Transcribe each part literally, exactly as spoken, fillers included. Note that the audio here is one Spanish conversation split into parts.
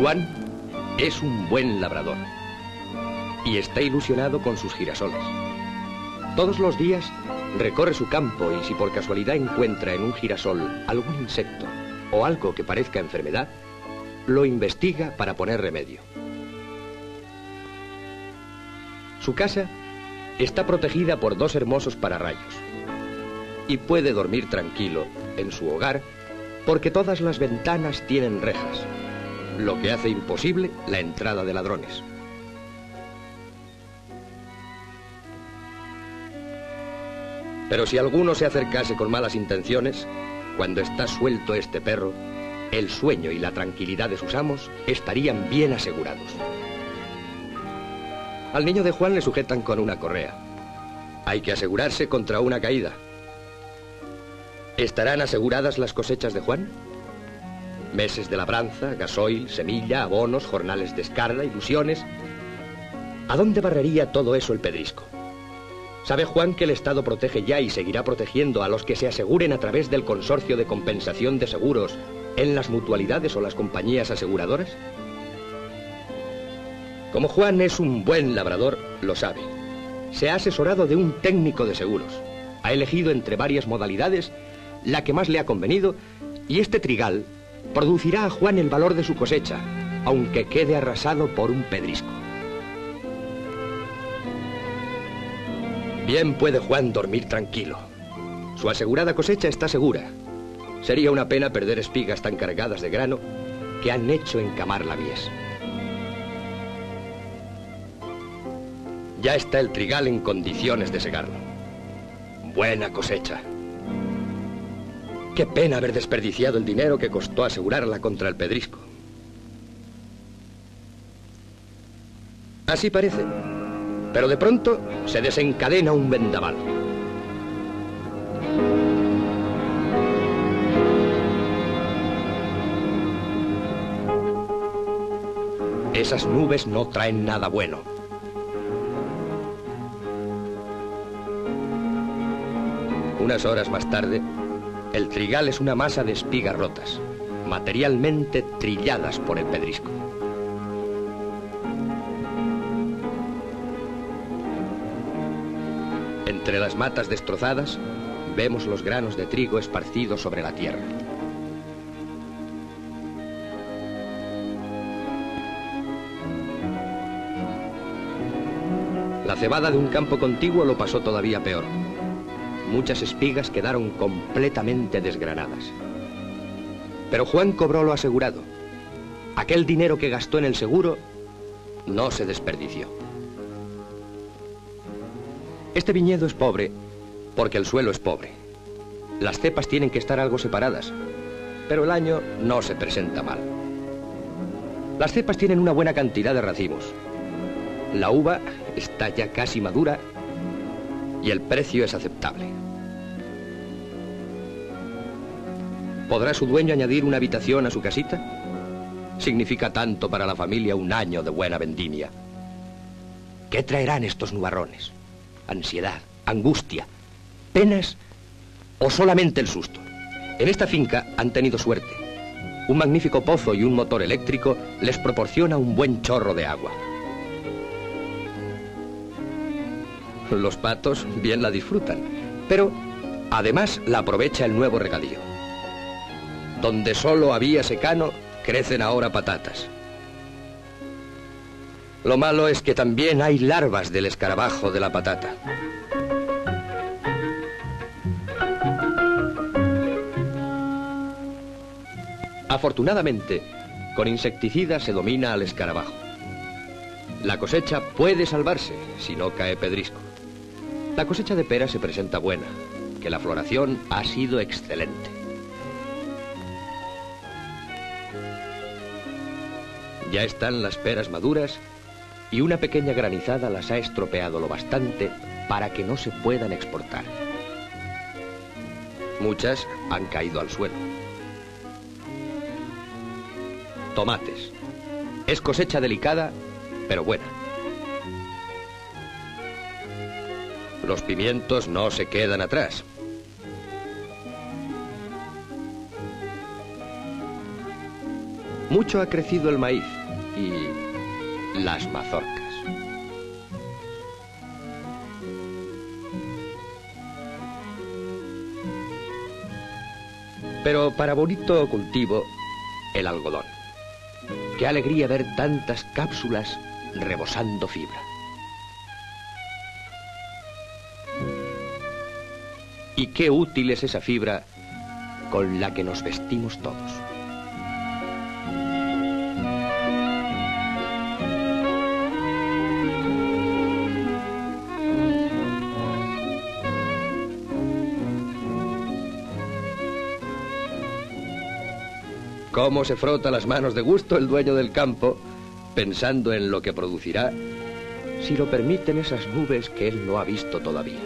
Juan es un buen labrador y está ilusionado con sus girasoles. Todos los días recorre su campo y si por casualidad encuentra en un girasol algún insecto o algo que parezca enfermedad, lo investiga para poner remedio. Su casa está protegida por dos hermosos pararrayos y puede dormir tranquilo en su hogar porque todas las ventanas tienen rejas, lo que hace imposible la entrada de ladrones. Pero si alguno se acercase con malas intenciones, cuando está suelto este perro, el sueño y la tranquilidad de sus amos estarían bien asegurados. Al niño de Juan le sujetan con una correa. Hay que asegurarse contra una caída. ¿Estarán aseguradas las cosechas de Juan? Meses de labranza, gasoil, semilla, abonos, jornales de escarda, ilusiones. ¿A dónde barrería todo eso el pedrisco? ¿Sabe Juan que el Estado protege ya y seguirá protegiendo a los que se aseguren a través del consorcio de compensación de seguros en las mutualidades o las compañías aseguradoras? Como Juan es un buen labrador, lo sabe. Se ha asesorado de un técnico de seguros. Ha elegido entre varias modalidades la que más le ha convenido y este trigal producirá a Juan el valor de su cosecha, aunque quede arrasado por un pedrisco. Bien puede Juan dormir tranquilo. Su asegurada cosecha está segura. Sería una pena perder espigas tan cargadas de grano que han hecho encamar la mies. Ya está el trigal en condiciones de segarlo. Buena cosecha. Qué pena haber desperdiciado el dinero que costó asegurarla contra el pedrisco. Así parece. Pero de pronto se desencadena un vendaval. Esas nubes no traen nada bueno. Unas horas más tarde, el trigal es una masa de espigas rotas, materialmente trilladas por el pedrisco. Entre las matas destrozadas, vemos los granos de trigo esparcidos sobre la tierra. La cebada de un campo contiguo lo pasó todavía peor. Muchas espigas quedaron completamente desgranadas. Pero Juan cobró lo asegurado. Aquel dinero que gastó en el seguro no se desperdició. Este viñedo es pobre porque el suelo es pobre. Las cepas tienen que estar algo separadas, pero el año no se presenta mal. Las cepas tienen una buena cantidad de racimos. La uva está ya casi madura y el precio es aceptable. ¿Podrá su dueño añadir una habitación a su casita? Significa tanto para la familia un año de buena vendimia. ¿Qué traerán estos nubarrones? ¿Ansiedad, angustia, penas o solamente el susto? En esta finca han tenido suerte. Un magnífico pozo y un motor eléctrico les proporciona un buen chorro de agua. Los patos bien la disfrutan, pero además la aprovecha el nuevo regadío. Donde solo había secano, crecen ahora patatas. Lo malo es que también hay larvas del escarabajo de la patata. Afortunadamente, con insecticidas se domina al escarabajo. La cosecha puede salvarse si no cae pedrisco. La cosecha de peras se presenta buena, que la floración ha sido excelente. Ya están las peras maduras y una pequeña granizada las ha estropeado lo bastante para que no se puedan exportar. Muchas han caído al suelo. Tomates. Es cosecha delicada, pero buena. Los pimientos no se quedan atrás. Mucho ha crecido el maíz. y las mazorcas. Pero para bonito cultivo, el algodón. Qué alegría ver tantas cápsulas rebosando fibra. Y qué útil es esa fibra con la que nos vestimos todos. Cómo se frota las manos de gusto el dueño del campo, pensando en lo que producirá, si lo permiten esas nubes que él no ha visto todavía.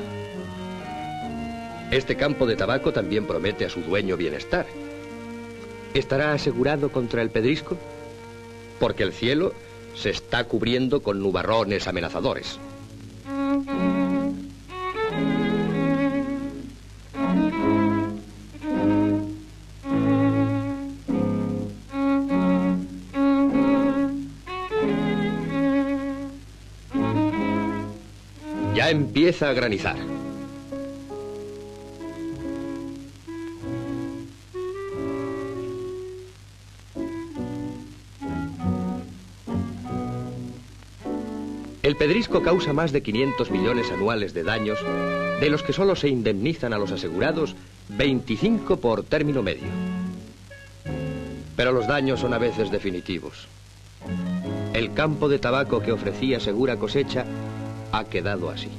Este campo de tabaco también promete a su dueño bienestar. ¿Estará asegurado contra el pedrisco? Porque el cielo se está cubriendo con nubarrones amenazadores. Ya empieza a granizar. El pedrisco causa más de quinientos millones anuales de daños, de los que solo se indemnizan a los asegurados veinticinco por término medio. Pero los daños son a veces definitivos. El campo de tabaco que ofrecía segura cosecha ha quedado así.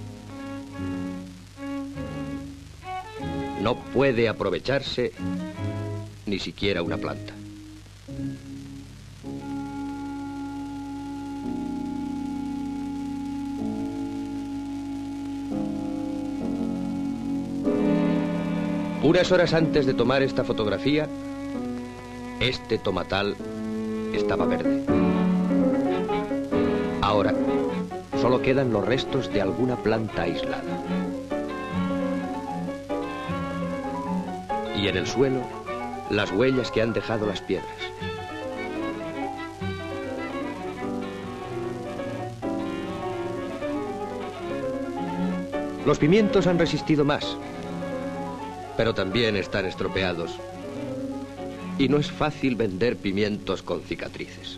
No puede aprovecharse ni siquiera una planta. Unas horas antes de tomar esta fotografía, este tomatal estaba verde. Ahora, solo quedan los restos de alguna planta aislada. Y en el suelo, las huellas que han dejado las piedras. Los pimientos han resistido más, pero también están estropeados. Y no es fácil vender pimientos con cicatrices.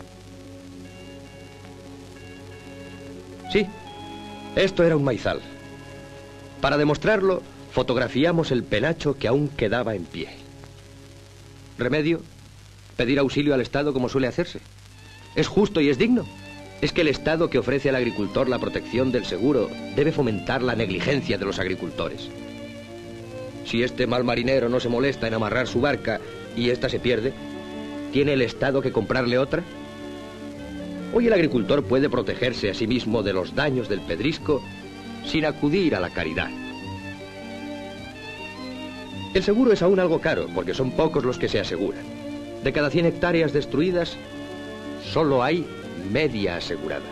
Sí, esto era un maizal. Para demostrarlo, fotografiamos el penacho que aún quedaba en pie. ¿Remedio? ¿Pedir auxilio al Estado como suele hacerse? ¿Es justo y es digno? ¿Es que el Estado que ofrece al agricultor la protección del seguro debe fomentar la negligencia de los agricultores? Si este mal marinero no se molesta en amarrar su barca y ésta se pierde, ¿tiene el Estado que comprarle otra? Hoy el agricultor puede protegerse a sí mismo de los daños del pedrisco sin acudir a la caridad. El seguro es aún algo caro, porque son pocos los que se aseguran. De cada cien hectáreas destruidas, solo hay media asegurada.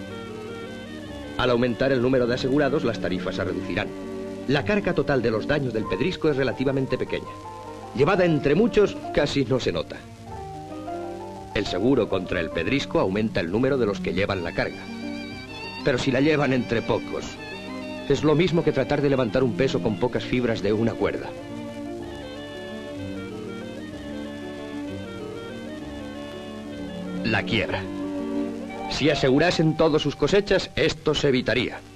Al aumentar el número de asegurados, las tarifas se reducirán. La carga total de los daños del pedrisco es relativamente pequeña. Llevada entre muchos, casi no se nota. El seguro contra el pedrisco aumenta el número de los que llevan la carga. Pero si la llevan entre pocos, es lo mismo que tratar de levantar un peso con pocas fibras de una cuerda. La quiebra. Si asegurasen todas sus cosechas, esto se evitaría.